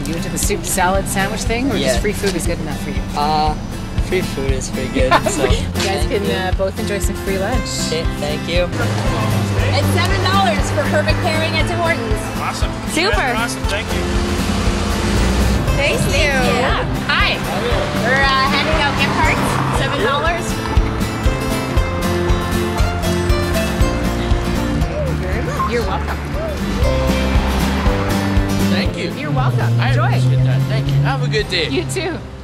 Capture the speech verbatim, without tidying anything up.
You into the soup salad sandwich thing, or Yeah. just free food is good enough for you? Uh, free food is pretty good. So You guys can uh, both enjoy some free lunch. okay, thank you. It's seven dollars for perfect pairing at Tim Hortons. Awesome. Super. Yeah, awesome. Thank you. Thank you. Yeah. Hi. We're uh, handing out gift cards. seven dollars. You're welcome. Thank you. You're welcome. I Enjoy. appreciate that. Thank you. Have a good day. You too.